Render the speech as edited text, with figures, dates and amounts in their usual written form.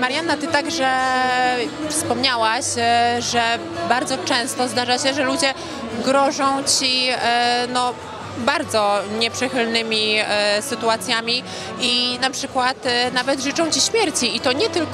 Marianna, ty także wspomniałaś, że bardzo często zdarza się, że ludzie grożą ci no, bardzo nieprzychylnymi sytuacjami i na przykład nawet życzą ci śmierci i to nie tylko